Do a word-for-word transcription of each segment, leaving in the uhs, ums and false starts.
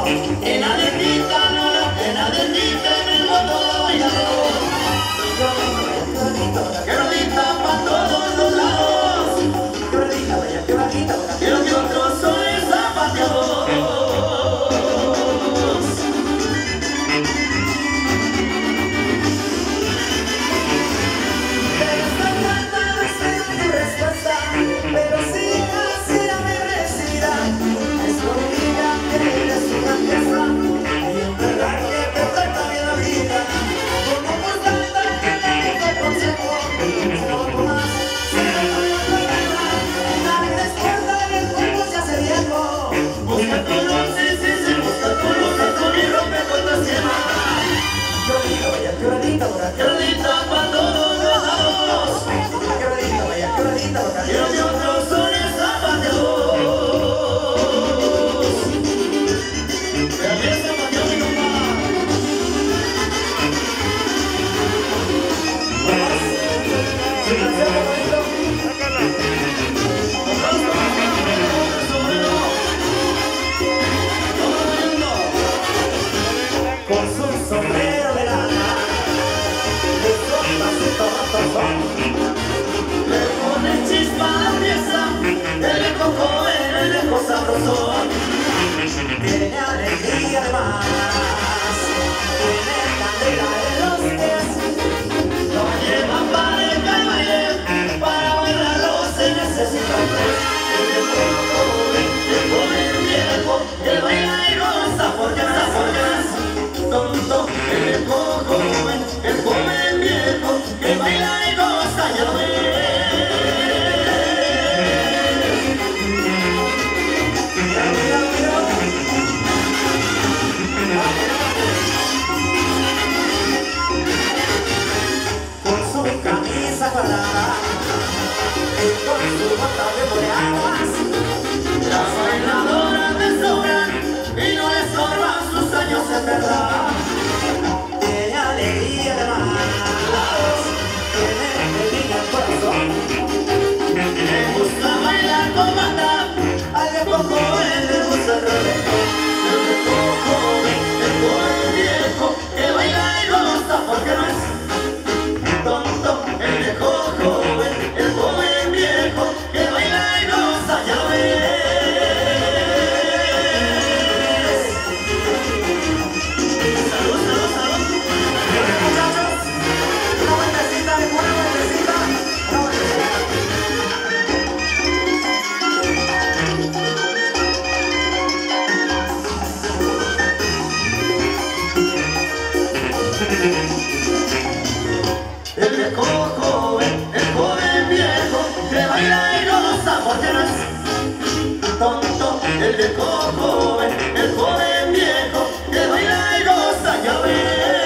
que nadie quita, no, no, que nadie quite mi voto bailado. Que rodita pa' todos los lados, que rodita, vaya, que rodita, que los de otros son zapateados. Pero si así la merecida, escondida que eres una pieza, y en verdad que te trata bien la vida. Como por tanta que le te consejo, no más, se me va a tratar. Nadie despierta y el cuerpo se hace viejo. Busca tu luz, sí, sí, sí, busca tu luz, con mi rompe con tu esquema. Que rodita, vaya, que rodita, Que rodita pa' todos los lados, que rodita, vaya, que rodita, y los de otros son zapateados. Pero bien zapateado mi compa. su canción favorito. Con su sombrero de lana, de sopas y tortazón, Le pone chispa a la pieza, el eco joven, el eco sabrosón. tiene alegría de más, tiene candela en los pies, Lo lleva para el baile, para bailarlo se necesita tres. El viejo joven, el joven viejo, que baila y goza porque las formas. Tonto, el viejo joven, el joven viejo, que baila y goza, ya lo ves. mira, mira, mira. Con su camisa cuadrada y con su bota de boleadas, Las bailadoras me sobran y no les sobran sus años en verdad. tiene alegría de más, tiene alegría el corazón. Me gusta bailar con banda, Al viejo joven le gusta el reggaetón. el viejo joven, el joven viejo, que baila y goza porque no es tonto. El viejo joven, el joven viejo, que baila y goza, ya lo ves. Salud, salud, salud. Muchachos, una vueltecita, una vueltecita, una vueltecita. El viejo joven, el joven viejo, que baila y goza porque no es tonto. El viejo joven, el joven viejo, que baila y goza, ya ves.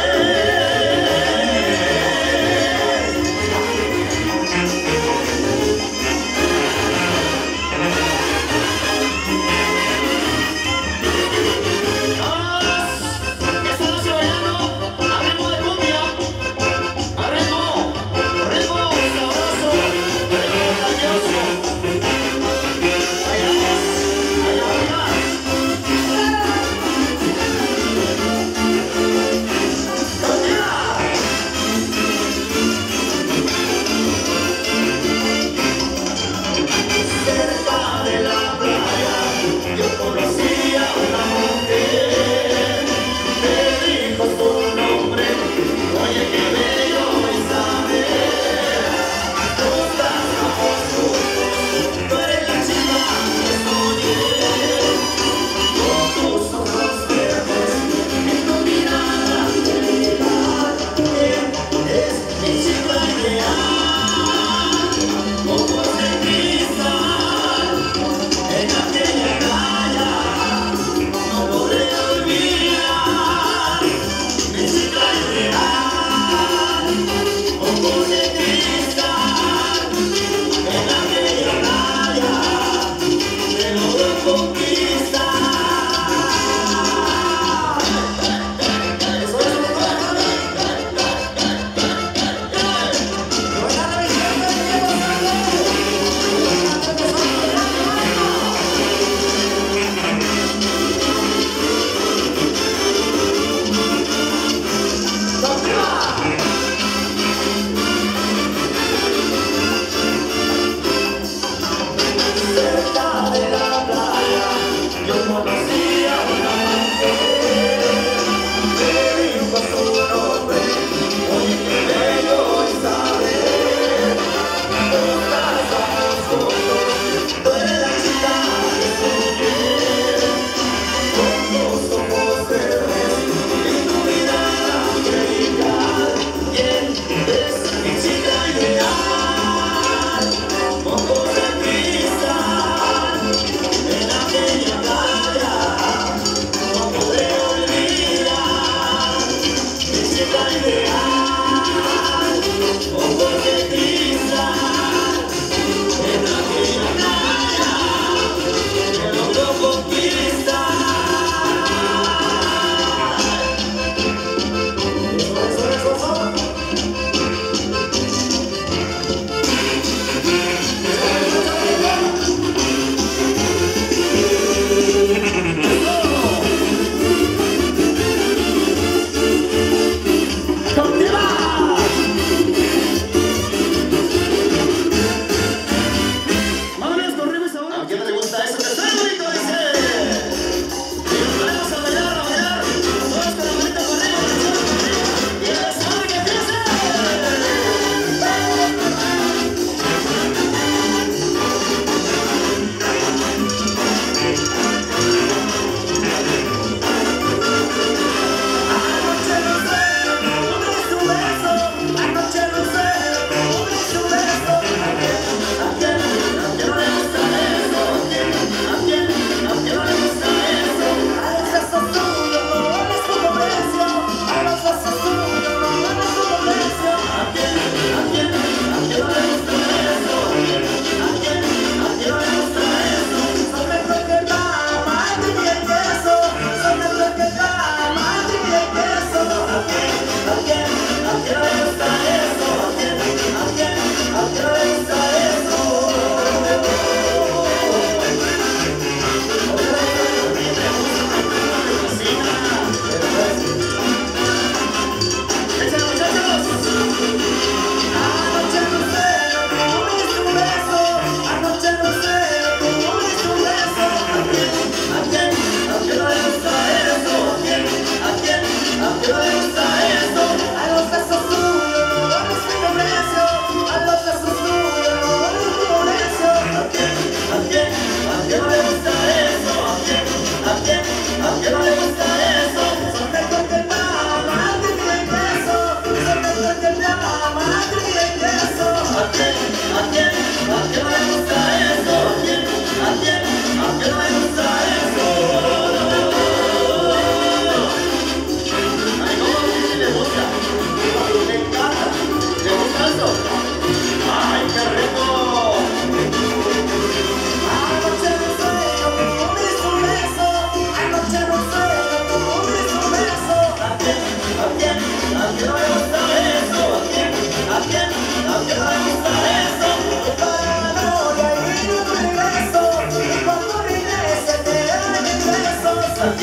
¡Vamos! Esta noche bailando a ritmo de cumbia, a ritmo, ritmo sabroso, ritmo contagioso. Bailamos, allá arriba.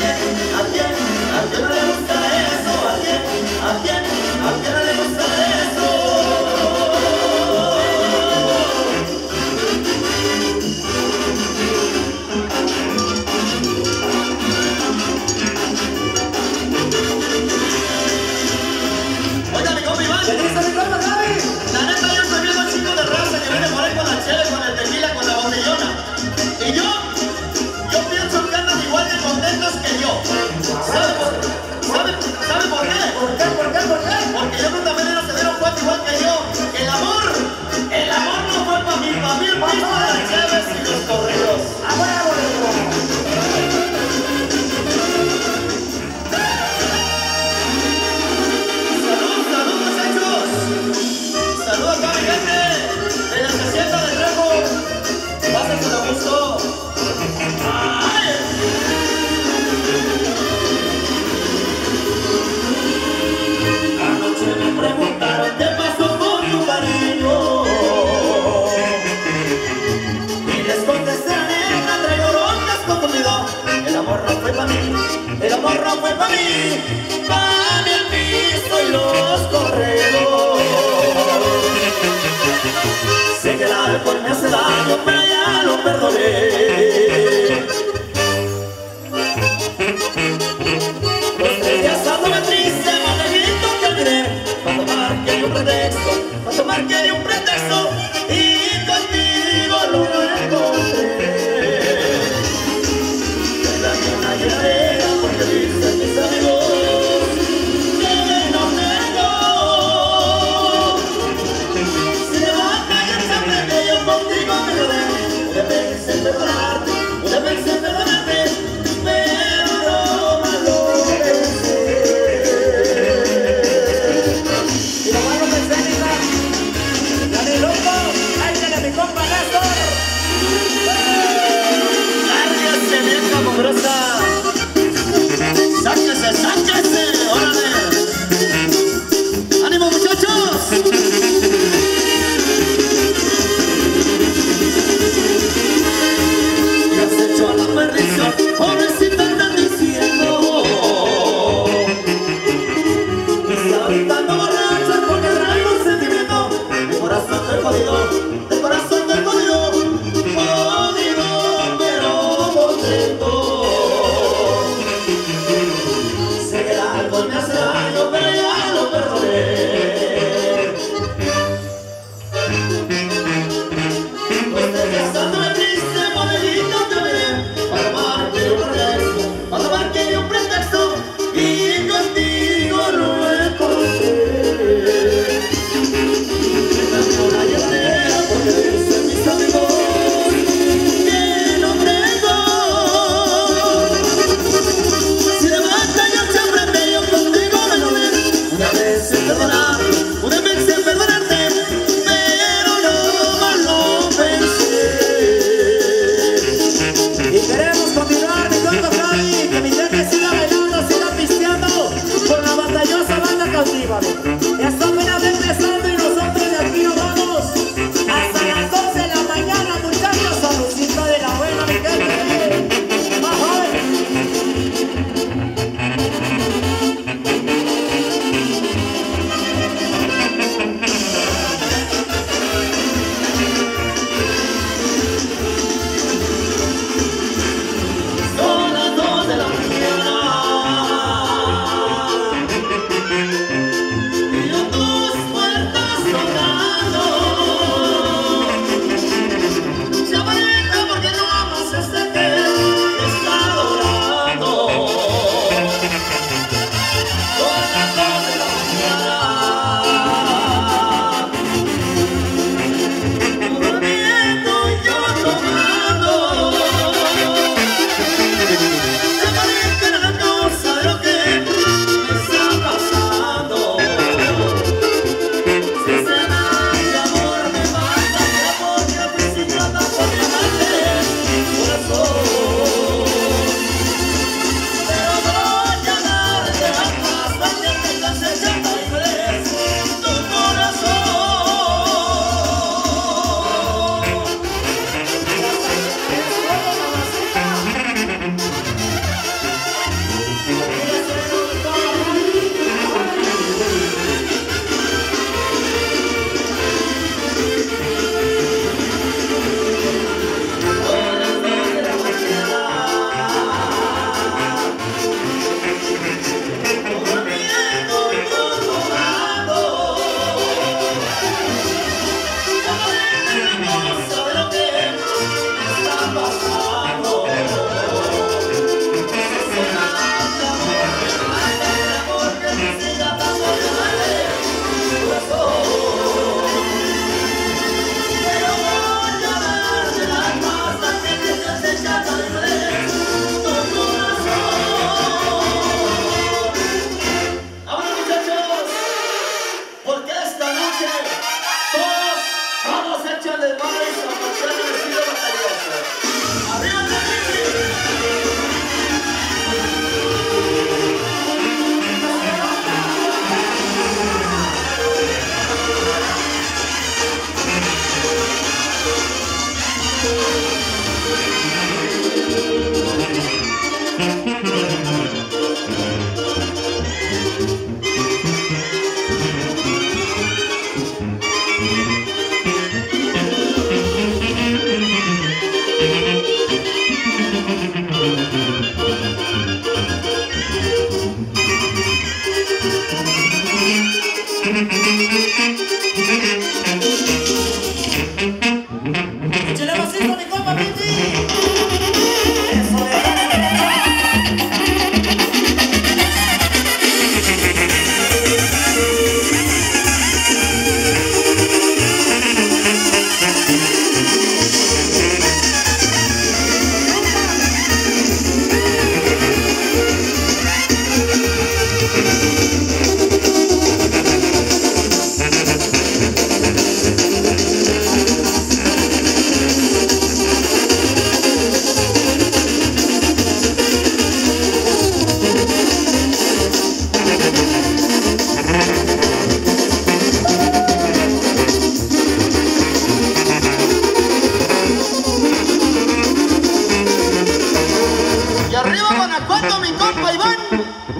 quién, a quién, a quién no le gusta eso? ¿A quién, a quién, a quién no le gusta eso? Oiga, mi compa Iván. ¿Qué dice mi compa Gaby? La neta, yo estoy viendo un chico de raza que viene por ahí con la chela, con el tequila, con la botellona. Y yo, yo pienso que andan igual de contentos que yo. ¿Sabe por, sabe, ¿sabe por qué? ¿Por qué? ¿Por qué? ¿Por qué? Porque yo creo que también ellos se dieron cuenta igual que yo. El amor, el amor no fue para mí, para mí el piso de las chaves y los correos. ¡A huevo! Salud, salud, muchachos. Salud a toda mi gente de la hacienda del Rejo. Pásenselo a gusto. ¡Ay! Anoche me preguntaron qué pasó con tu cariño y les contesté, nena, traigo broncas confundido. El amor no fue para mí, el amor no fue para mí, para mí el piso y los correos. Sé que el alcohol me hace daño, pero ya lo perdoné. Los tres días anduve triste, más lejito que olvidé. Pa' tomar que hay un pretexto, pa' tomar que hay un pretexto, y contigo lo encontré. Te dañé una llenadera porque dicen mis amigos que no tengo. Si me va a caer siempre que yo contigo me quedé.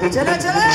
¡Échale, échale!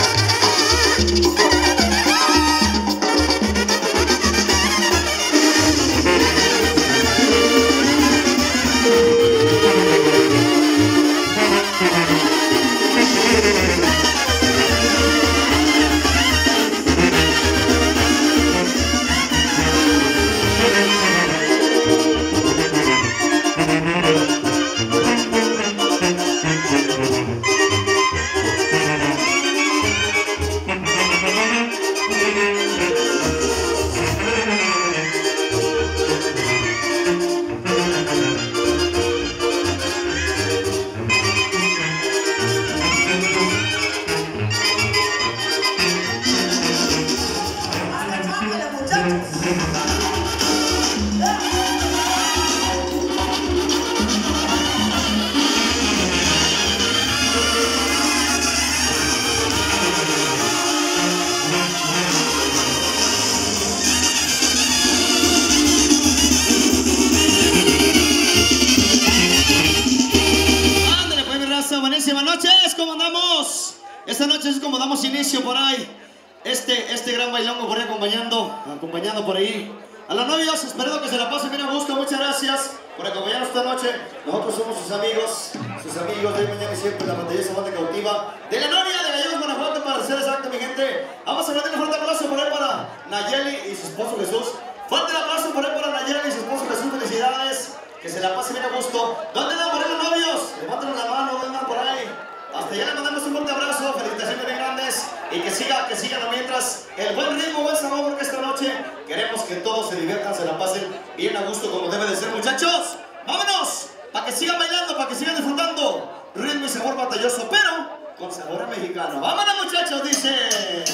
Buenísimas noches, ¿cómo andamos? Esta noche es como damos inicio por ahí. Este, este gran bailongo por ahí acompañando, acompañando por ahí a los novios. Espero que se la pasen bien a gusto. Muchas gracias por acompañarnos esta noche. Nosotros somos sus amigos, sus amigos de hoy, mañana y siempre, la maravillosa banda cautiva de la novia de Gallegos, Guanajuato, para ser exacto, mi gente. Vamos a darle un fuerte abrazo por ahí para Nayeli y su esposo Jesús. Fuerte el abrazo por ahí para Nayeli y su esposo Jesús. Felicidades. Que se la pase bien a gusto. ¿Dónde andan por ahí los novios? Levanten la mano, ¿dónde andan por ahí? Hasta allá le mandamos un fuerte abrazo, felicitaciones bien grandes y que siga, que sigan mientras el buen ritmo, buen sabor, porque esta noche queremos que todos se diviertan, se la pasen bien a gusto como debe de ser, muchachos. ¡Vámonos! Para que sigan bailando, para que sigan disfrutando ritmo y sabor batalloso, pero con sabor a mexicano. ¡Vámonos, muchachos! Dice...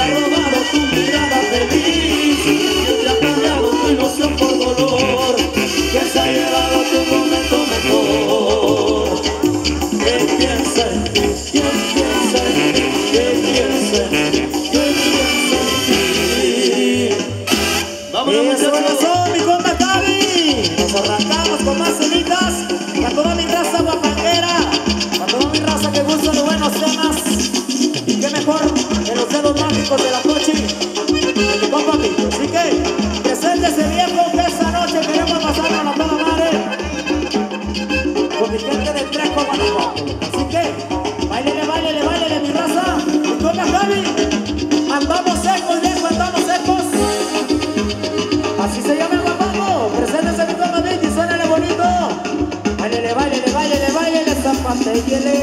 ha robado tu mirada feliz, que te ha cambiado tu ilusión por dolor, que se ha llevado tu momento mejor. ¿Quién piensa en ti? ¿Quién piensa en ti? ¿Quién piensa en ti? ¿Quién piensa en ti? Vámonos, Eso, muchachos. eso, mi compa Cavi. Nos arrancamos con más cenitas. Para toda mi raza guapanguera, para toda mi raza que gusta de buenos temas. Y qué mejor que los dedos mágicos de la cochi, de mi compa Pito. Así que preséntese viejo, que esta noche queremos pasarnos a toda madre con mi gente del Trejo, Guanajuato. Así que báilele, báilele, báilele mi raza. Mi compa Cavi, andamos secos, viejo, andamos secos. Así se llama el guapango. Preséntese mi compa Pito y suénale bonito. Báilele, báilele, báilele, báilele, zapateíele.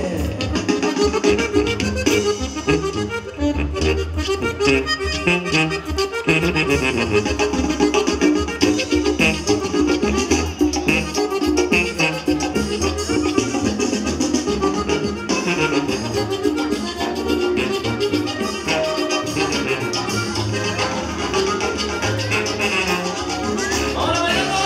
¡Ahora bailando!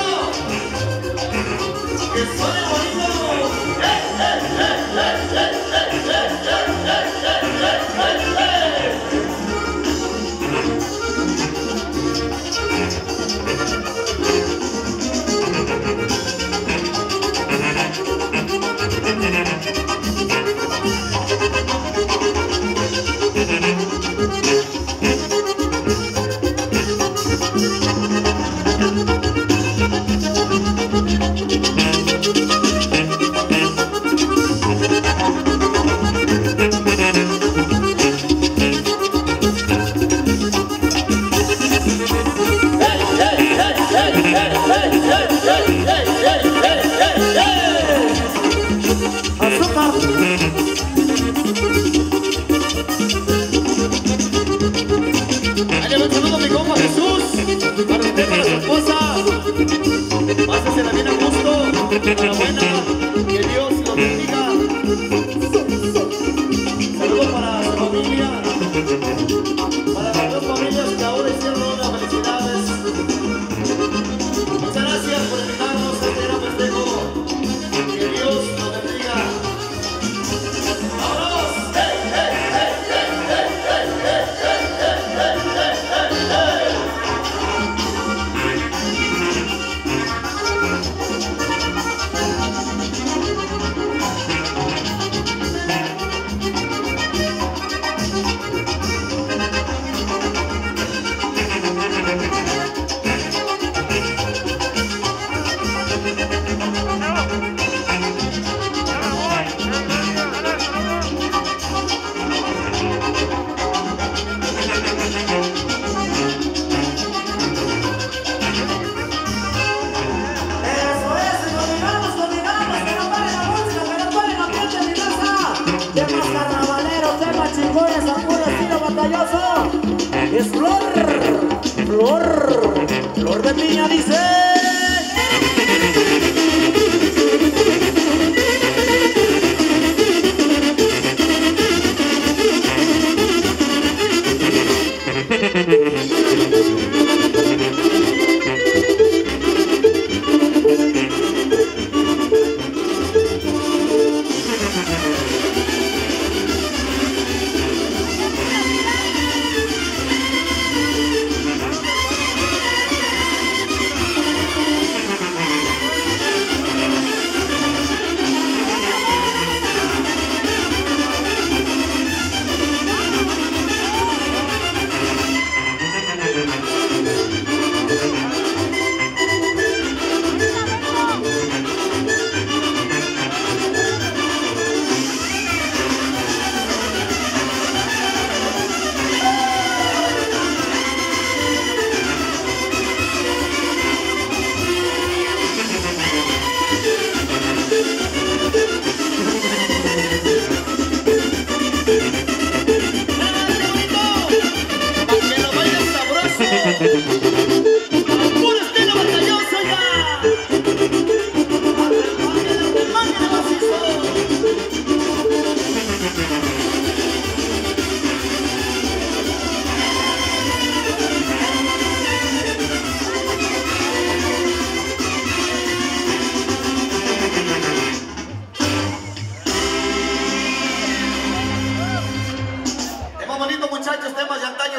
¡Que suene bonito! ¡Eh, eh, eh, eh, eh, eh, eh, eh, eh, eh, eh! Azúcar. Ahí le doy un saludo a mi compa Jesús, para usted, para su esposa. Pásesela bien a gusto, enhorabuena, que Dios los bendiga. Saludos para su familia, para las dos familias que ahora hicieron una felicidades. Muchas gracias por invitarnos a este gran festejo. Que Dios los bendiga. ¡Vámonos! ¡Hey, hey, hey, hey, hey, hey, hey, hey, hey, hey, hey, hey! Eso es, y continuamos, continuamos, que no pare la música, que no pare la ambiente, mi raza. Temas carnavaleros, temas chingones, a puro estilo batalloso. Es Flor, Flor, Flor de Piña dice.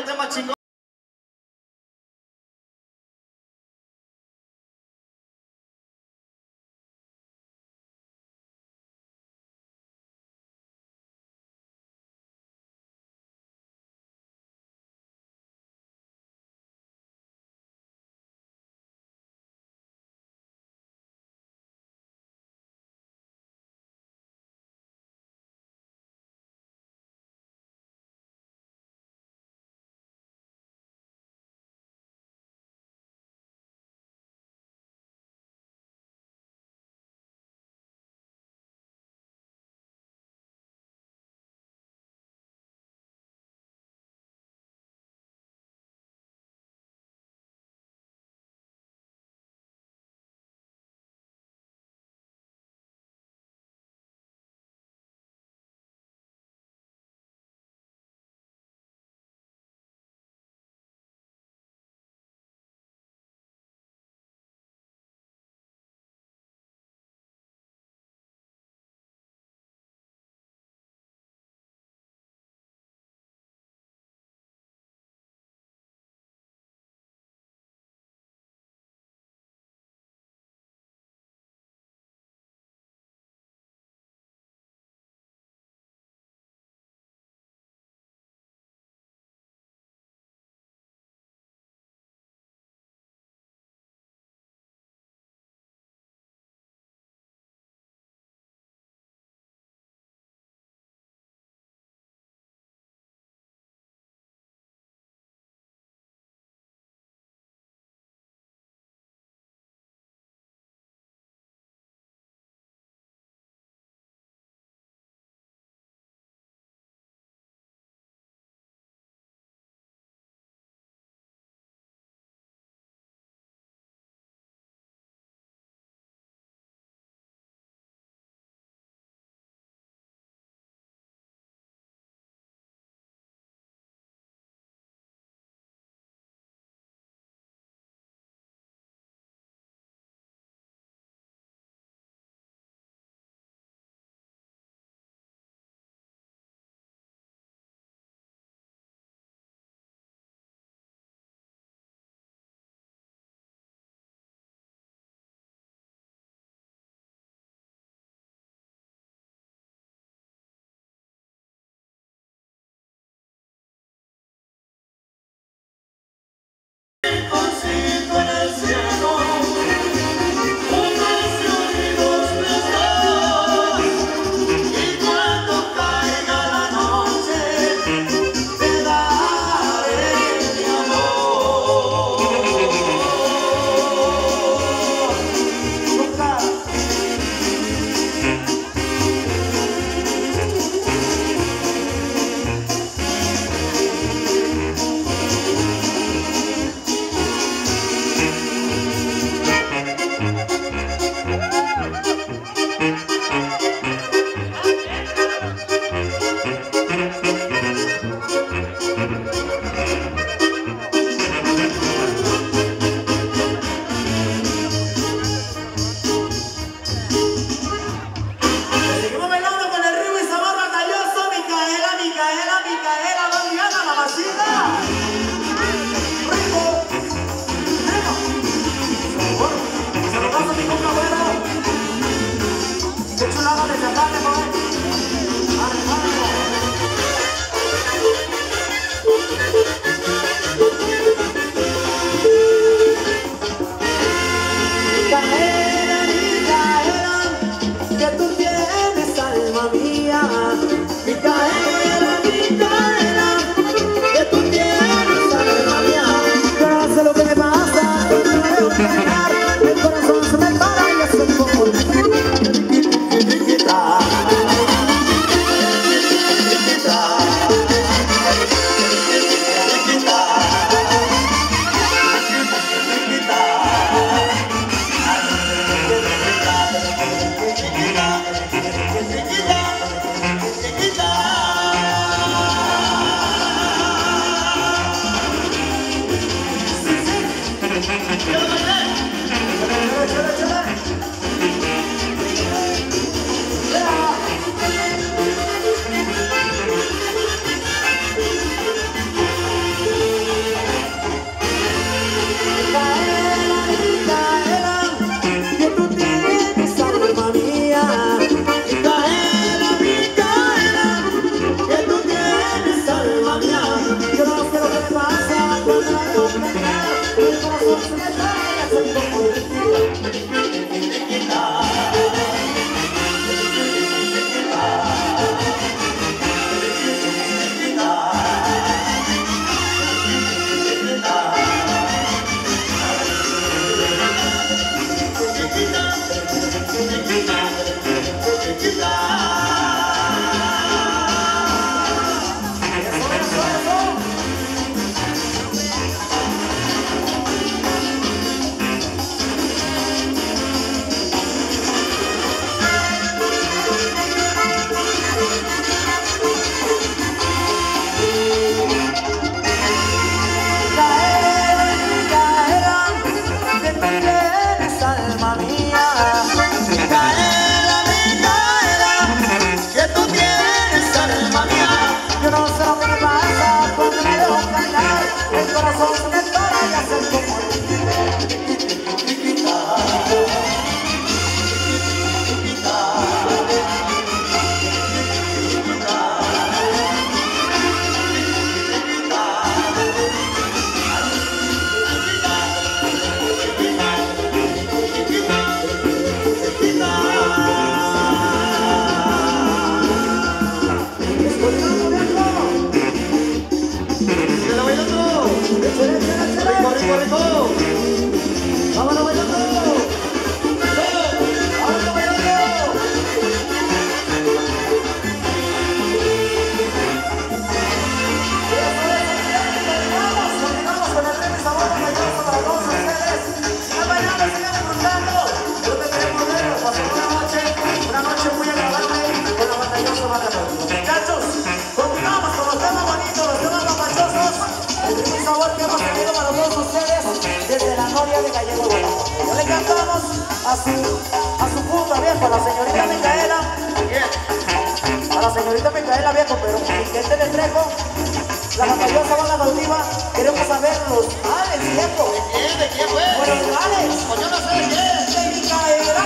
otro tema chingón. ojos me para y hacen como a su, a su punta, viejo, a la señorita Micaela, a la señorita Micaela, viejo, pero gente de Trejo, la batallosa banda cautiva, queremos saber los Alex, viejo. ¿De quién? ¿De quién fue? Bueno, los Alex. Pues yo no sé de quién. De Micaela.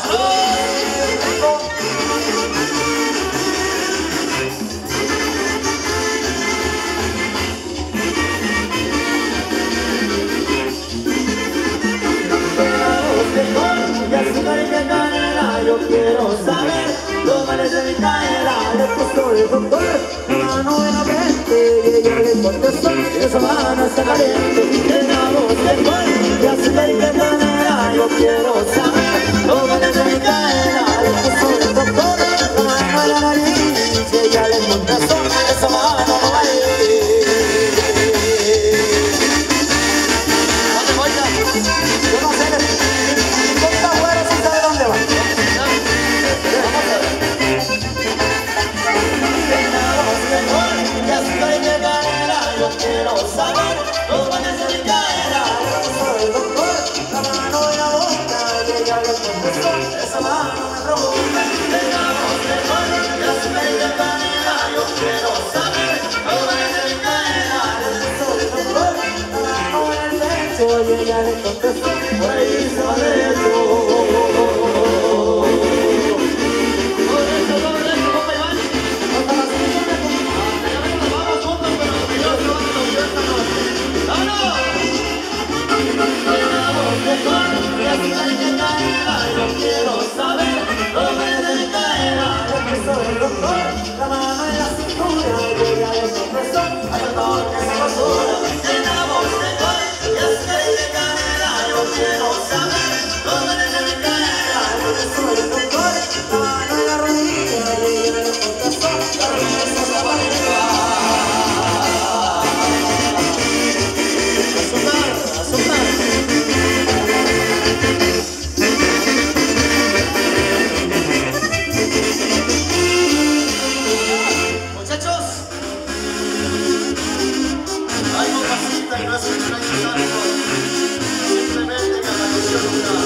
Yo quiero saber los males de Micaela. Le puso el doctor la mano en la frente y ella le contestó: esa mano está caliente. Tiene voz de gol y azúcar y canela. Yo quiero saber los males de Micaela. Le puso el doctor la mano en la nariz y ella le contestó: esa mano no va a ir. ¿Dónde voy ya? Yo no sé, mi compa güero sí sabe dónde va. Yo quiero saber los males de Micaela. Le puso el doctor la mano en la boca y ella le contestó: esa mano me provoca. Tengamos de gol y azúcar y de canela. Yo quiero saber los males de Micaela. Le puso el doctor la mano en el pecho y ella le contestó: por ahí se va derecho. Todo derecho, todo derecho, compa Iván. Hasta las cinco me yo quiero saber los males de Micaela. Le puso el doctor la mano en la cintura y ella le confesó: hay doctor que se basura. Llenamos de gol y azúcar y de canela. Yo quiero saber los males de Micaela. Le puso el doctor la mano en la rodilla y ella le confesó: la rodilla se está para arriba. Azúcar, azúcar. Muchachos, hay una cita y no es un extraño tanto. Simplemente que la canción una.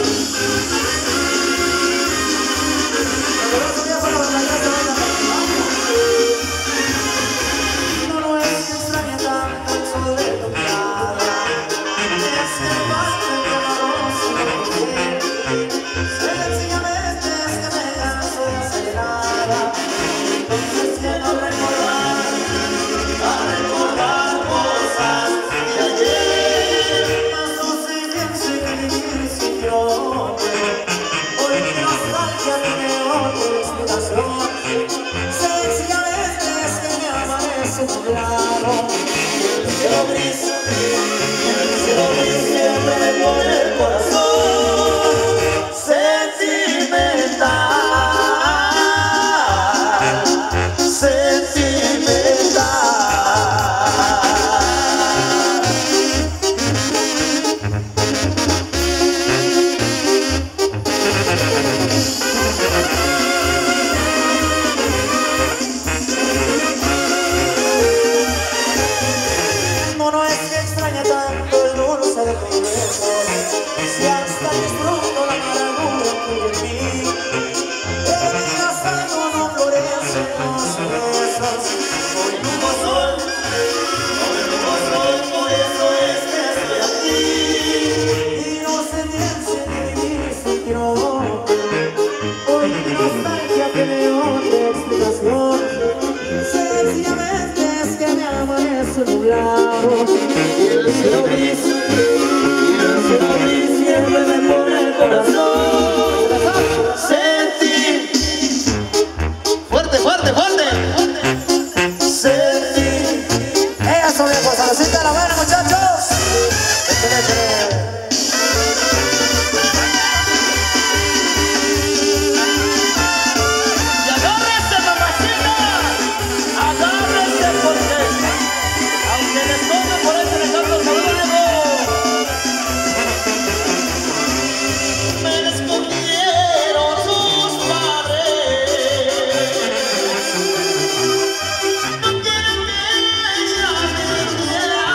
No, no es que extrañe tanto el sol de tu cara, es que el baile de la rosa no me quiere. Sencillamente es que me canso de acelerada. Entonces quiero recordar, a recordar cosas de ayer. Más no sé bien si vivir sin yo. Hoy mi nostalgia tiene otra explicación. Sencillamente es que me amanece nublado. El cielo gris, el cielo gris siempre me pone el corazón sentimental, sentimental. No, no es que extrañe tanto y el cielo gris, y el cielo gris siempre me pone el corazón. Sentí, Fuerte, fuerte, fuerte. sentí. Eso, viejo, saludcita a la buena, muchachos. Échale, échale. Y agárrese, mamacita, agárrese porque aunque les toque por eso le canto el me les escogieron sus padres. No quieren que ella me quiera.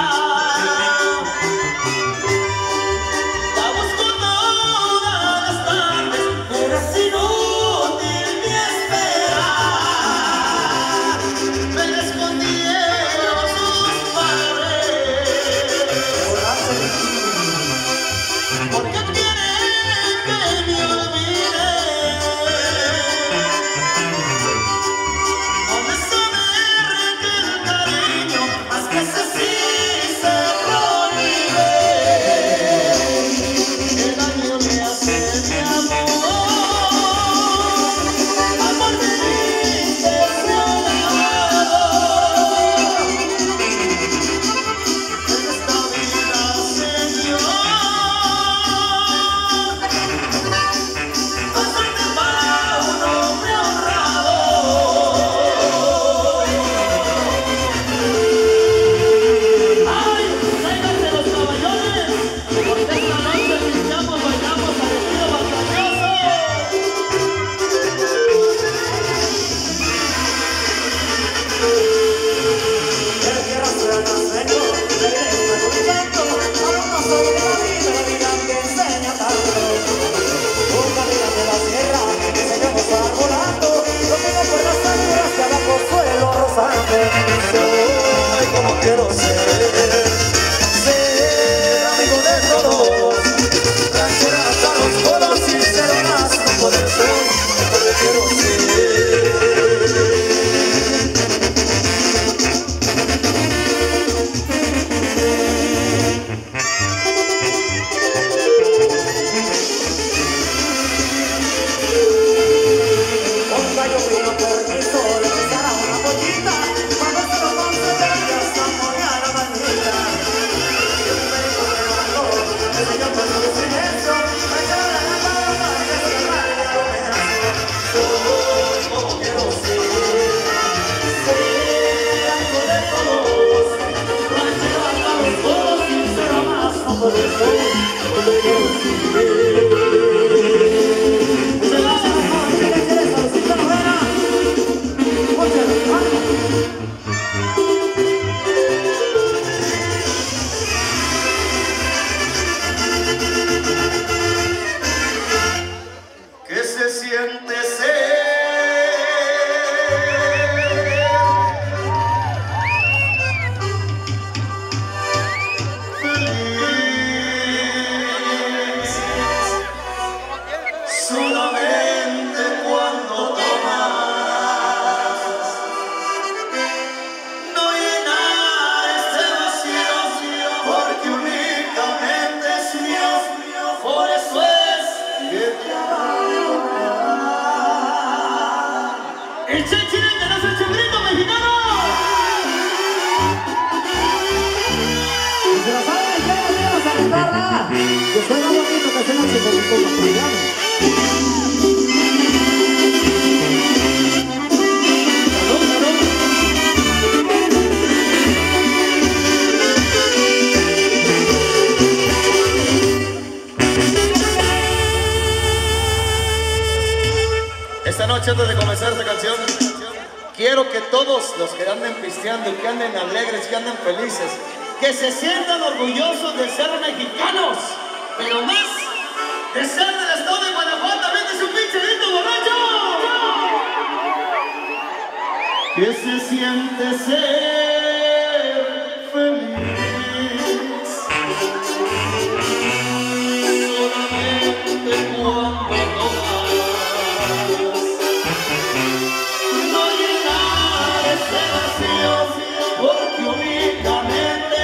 La busco todas las tardes, pero es inútil mi esperar. Me les escondieron sus padres. Porque quieren que me olvide. No me saber que el cariño más que ese sí se prohíbe. El daño me hace mi amor, amor de mi deseado. En esta vida, Señor, hacerte para un hombre honrado. Ay, tráiganse los caballones, porque esta noche pisteamos, bailamos al estilo batalloso. De la tierra suena seco, de lejos un canto, hablando sobre la vida, la vida que enseña tanto. Por caminas de la sierra, enseñamos a volando, lo mismo por las alturas que abajo suelo rozando. Soy como quiero ser, ser amigo de todos, ranchera hasta los codos y ser más no poder ser, como quiero ser. Un gallo vino por mi sol, le dará una pollita, cuando se lo concederá ya hasta morir a la mañana. Y un médico me mandó, me enseñó por su silencio, me echó la palabra que se agarre a lo menos. Soy como quiero ser, ser amigo de todos, ranchero hasta los codos y ser más no poder ser, como quiero ser. Muchas gracias, amor, que le quieres saludcita a la buena. Muchas gracias. ¿Qué se siente ser feliz? Solamente cuando tomas, no llenar este vacío, porque únicamente es mío, por eso es que te el Chechirengue no es el chombrito mexicano. Y se la saben, ya no vamos a cantarla. Que suena bonito que se noche con mi compa Julián. Salud, salud. Esta noche, antes de comenzar esta canción, quiero que todos los que anden pisteando, que anden alegres, que anden felices, que se sientan orgullosos de ser mexicanos, pero más de ser del estado de Guanajuato, también de su pinche lindo borracho. Que se siente ser feliz solamente cuando tomas, no llenar ese vacío, porque únicamente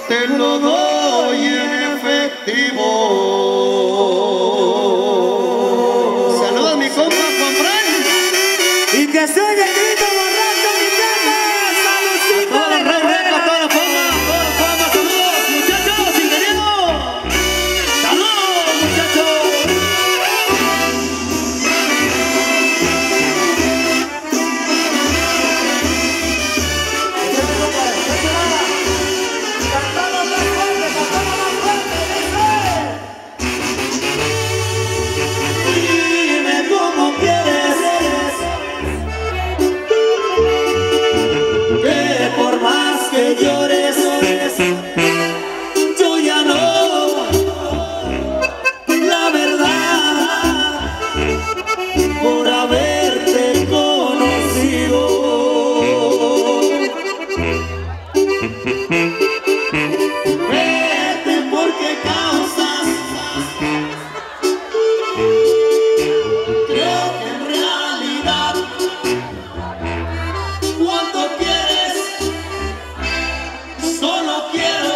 te lo doy en efectivo. Saludos mi compa Juan Fran. Y que se oye el grito borracho, mi gente. Saludcita Toda la de red, Herrera. toda la fama, toda la fama. Saludos muchachos, ingeniero. Saludos muchachos. Cantamos más fuerte, cantamos más fuerte, Dime cómo quieres que por más que llores, yo ya no. La verdad, por haberte conocido. Vete porque causas. Creo que en realidad cuando quieres solo quiero.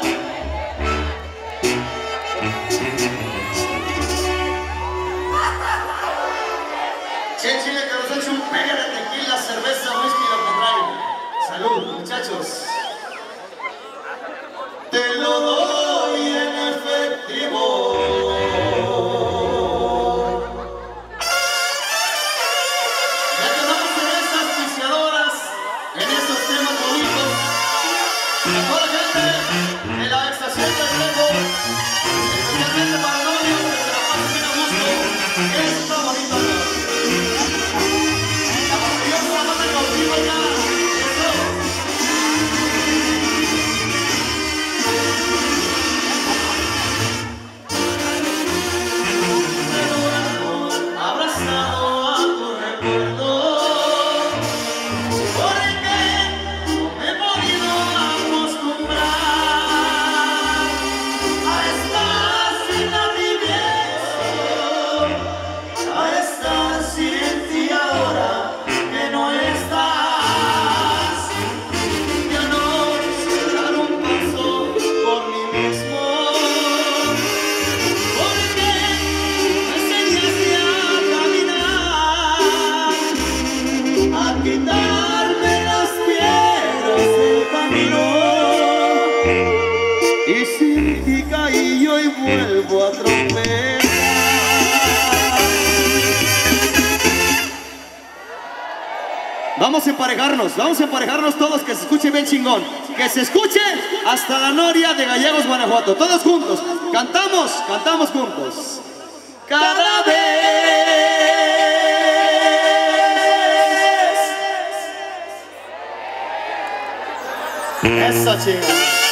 Che, chile, que nos eche un pega de tequila, cerveza, whisky, lo que traen. Salud, muchachos. Te lo doy en efectivo. Ya que vamos en estas piseadoras, en estos temas bonitos, a toda la gente de la estación del Trejo, especialmente para novios que se la pasen bien a gusto, esta bonita noche. La maravillosa banda cautiva ya, eso. Abrazado a tu recuerdo, porque no me he podido acostumbrar a estar sin la diversión, a estar sin ti ahora que no estás. Ya no quise dar un paso por mí mismo, porque me enseñaste a caminar, a quitarme las piedras del camino. Y sin ti caí yo y vuelvo a tropezar. Vamos a emparejarnos, vamos a emparejarnos todos, que se escuche bien chingón. Que se escuche hasta la noria de Gallegos, Guanajuato. Todos juntos. Cantamos, cantamos juntos. Cada vez. Esa chinga.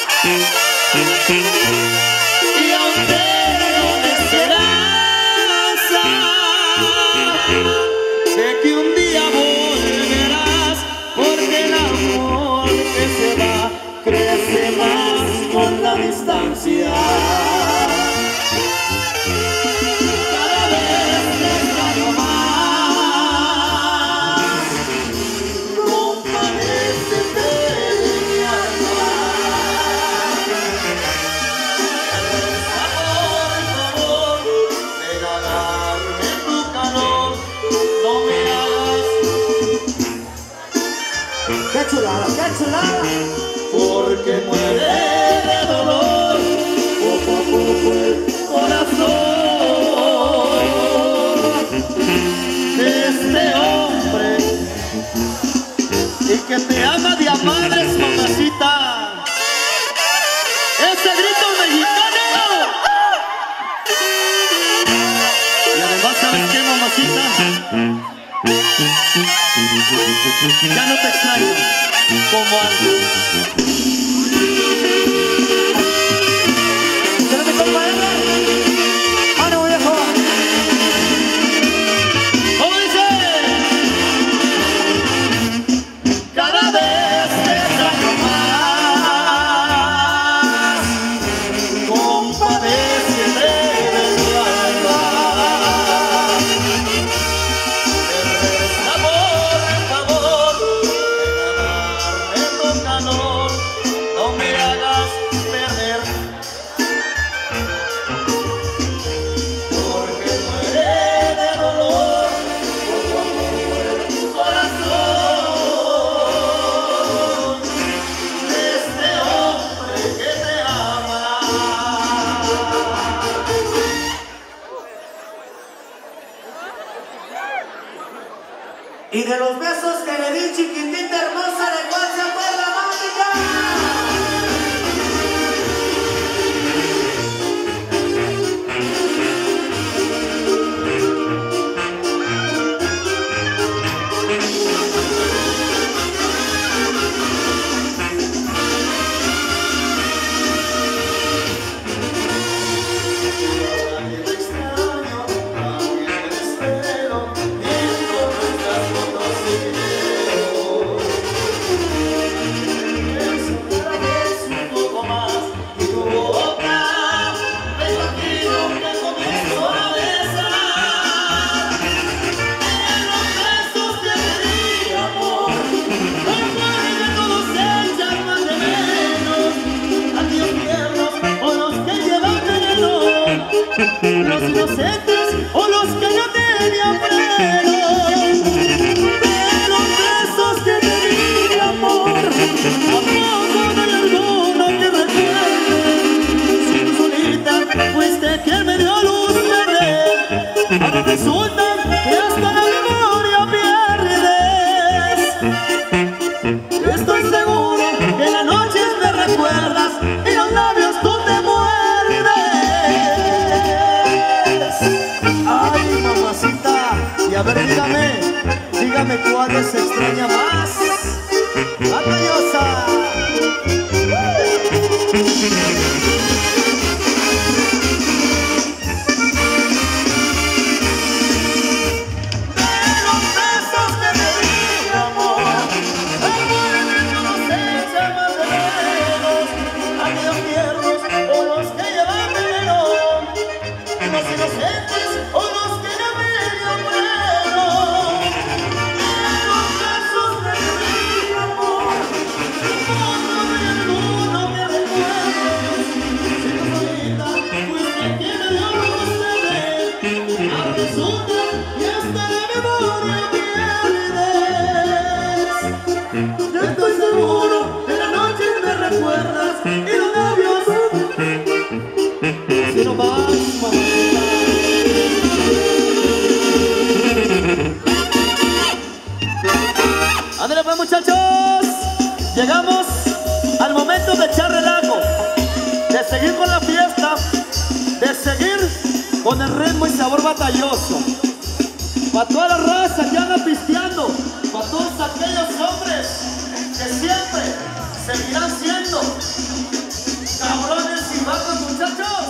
Y aún tengo la esperanza de que un día volverás, porque el amor que se va crece más con la distancia. Cada vez te extraño más, compadécete de mi alma. Por favor, regalarme tu calor, no me hagas, qué chulada, qué chulada. porque muere de dolor poco a poco el corazón de este hombre, y que te ama de a madres, mamacita. ¡Ese grito mexicano! Y además, ¿sabes qué, mamacita? Ya no te extraño como antes. ¿Será mi compa Herrera? ¡Ánimo, viejo! ¿Cómo dice? Cada vez te extraño más, compadécete de mi alma. Regresa por favor, regalarme tu calor. chiquitita hermosa, ¿de cuál se acuerda, Mónica? Los inocentes o los que no tenían freno, de los besos que te di, amor, ¿a poco no hay alguno que recuerde? Si tú solita fuiste quien me dio luz verde, ahora resulta que hasta la memoria pierdes. Estoy seguro que en la noche me recuerdas y los labios tú te muerdes. Y a ver, dígame, dígame cuál se extraña más. ¡Batallosa! Ándale pues, muchachos, llegamos al momento de echar relajo, de seguir con la fiesta, de seguir con el ritmo y sabor batalloso. Para toda la raza que anda pisteando, para todos aquellos hombres que siempre seguirán siendo cabrones y vacos, muchachos.